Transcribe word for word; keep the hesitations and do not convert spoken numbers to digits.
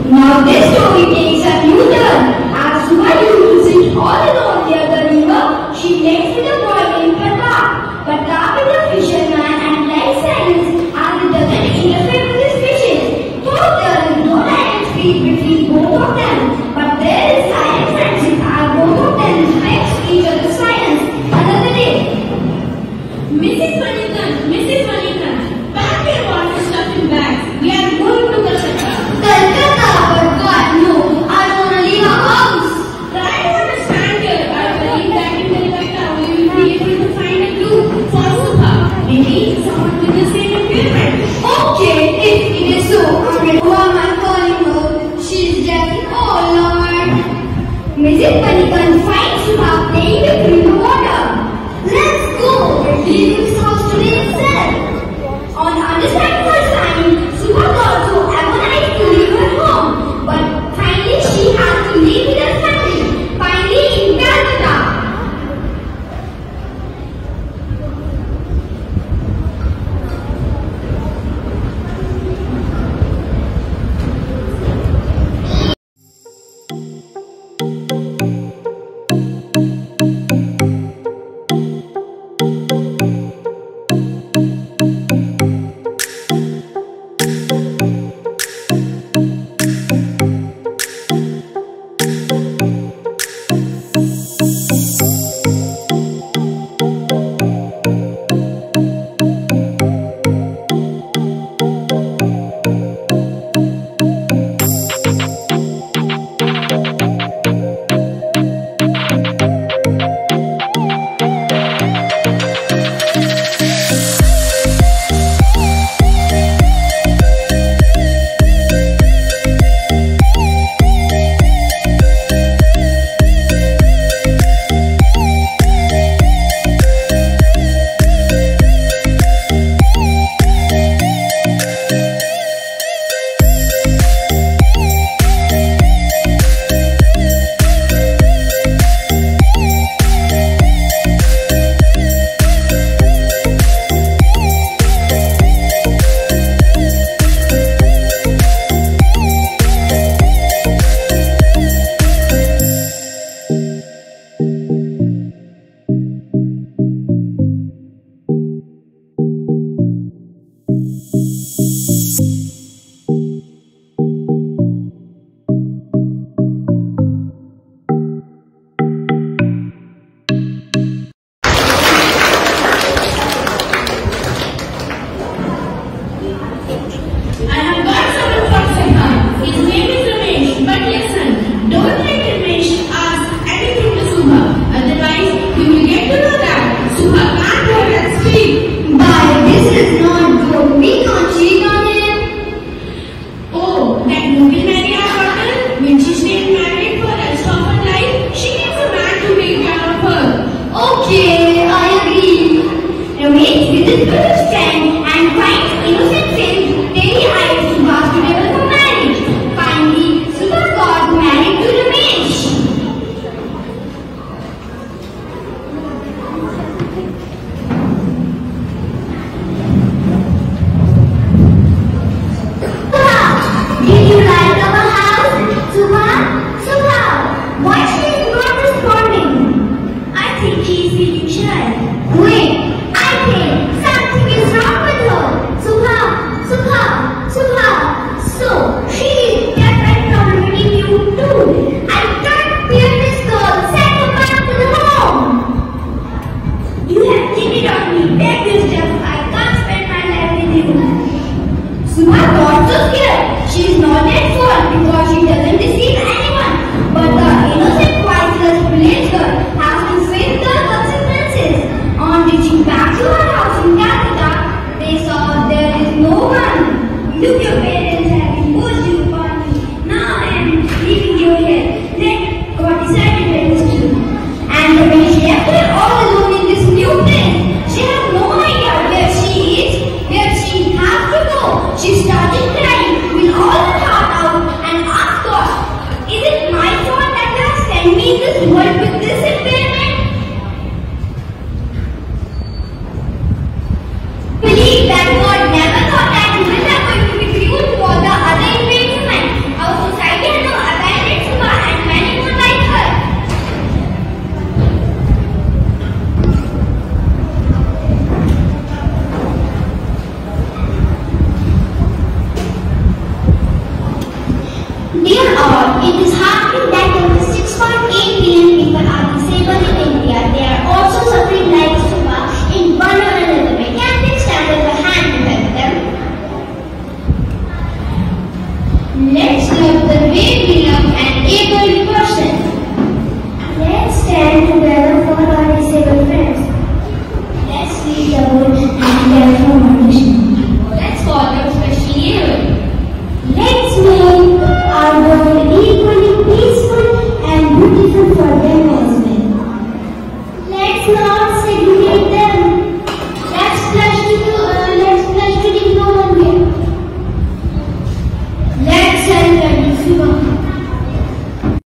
Now this story takes a new turn. As Subha used to sit all alone near the river, she plays with a boy named Pratap. Pratap is a fisherman and likes science as it doesn't interfere with his fishes. Though there is no direct speed between both of them, but there is silent friendship as both of them respect each other's science. Another day. Missus Banikanth, Missus Banikanth, pack your water stuff in bags. We are going to Calcutta. Calcutta, but God, no, I don't want to leave our house. Try to understand here. I believe that in Calcutta we will be able to find a clue for Subha. Maybe someone with the same impairment. Okay, if it is so, who am I calling her? She is deaf. Oh Lord. Missus Banikanth